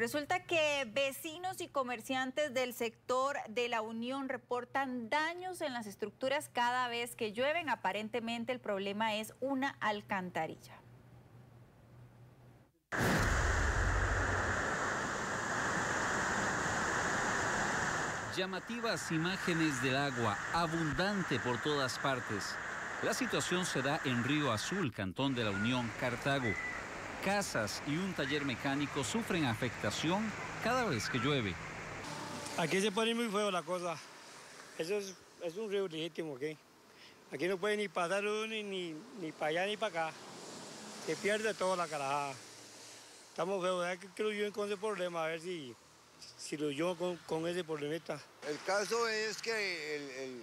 Resulta que vecinos y comerciantes del sector de La Unión reportan daños en las estructuras cada vez que llueven. Aparentemente el problema es una alcantarilla. Llamativas imágenes del agua, abundante por todas partes. La situación se da en Río Azul, cantón de La Unión, Cartago. Casas y un taller mecánico sufren afectación cada vez que llueve. Aquí se pone muy feo la cosa. Eso es un río legítimo, ¿ok? Aquí no puede ni pasar uno ni para allá ni para acá. Se pierde toda la carajada. Estamos feos, ¿verdad? Que lo lleven con ese problema, a ver si lo llevo con ese problemita. El caso es que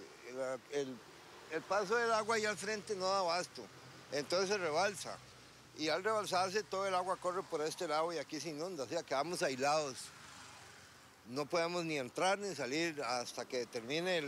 el paso del agua allá al frente no da abasto, entonces se rebalsa. Y al rebalsarse todo el agua corre por este lado y aquí se inunda, o sea, quedamos aislados. No podemos ni entrar ni salir hasta que termine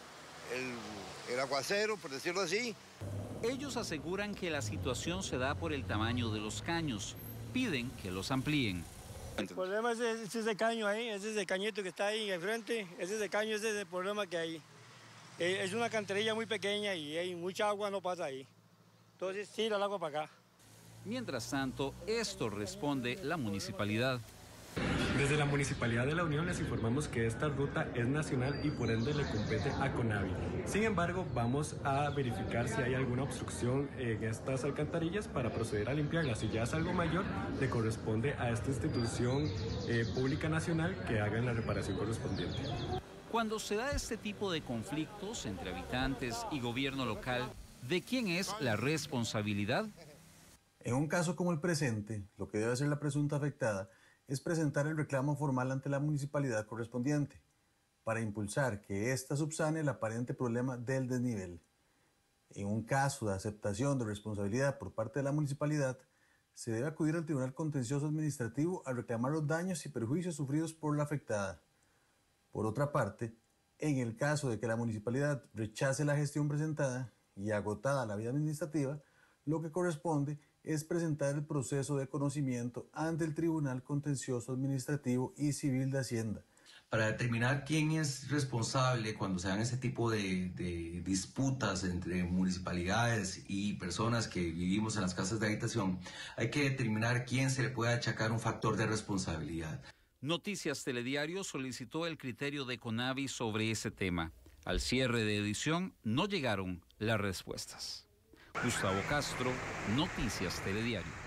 el aguacero, por decirlo así. Ellos aseguran que la situación se da por el tamaño de los caños. Piden que los amplíen. El problema es ese caño ahí, ese cañito que está ahí enfrente, ese caño es el problema que hay. Es una canterilla muy pequeña y hay mucha agua, no pasa ahí. Entonces tira el agua para acá. Mientras tanto, esto responde la municipalidad. Desde la Municipalidad de La Unión les informamos que esta ruta es nacional y por ende le compete a CONAVI. Sin embargo, vamos a verificar si hay alguna obstrucción en estas alcantarillas para proceder a limpiarlas. Si ya es algo mayor, le corresponde a esta institución pública nacional que hagan la reparación correspondiente. Cuando se da este tipo de conflictos entre habitantes y gobierno local, ¿de quién es la responsabilidad? En un caso como el presente, lo que debe hacer la presunta afectada es presentar el reclamo formal ante la municipalidad correspondiente para impulsar que ésta subsane el aparente problema del desnivel. En un caso de aceptación de responsabilidad por parte de la municipalidad, se debe acudir al Tribunal Contencioso Administrativo a reclamar los daños y perjuicios sufridos por la afectada. Por otra parte, en el caso de que la municipalidad rechace la gestión presentada y agotada la vía administrativa, lo que corresponde es presentar el proceso de conocimiento ante el Tribunal Contencioso Administrativo y Civil de Hacienda. Para determinar quién es responsable cuando se dan ese tipo de disputas entre municipalidades y personas que vivimos en las casas de habitación, hay que determinar quién se le puede achacar un factor de responsabilidad. Noticias Telediario solicitó el criterio de CONAVI sobre ese tema. Al cierre de edición no llegaron las respuestas. Gustavo Castro, Noticias Telediario.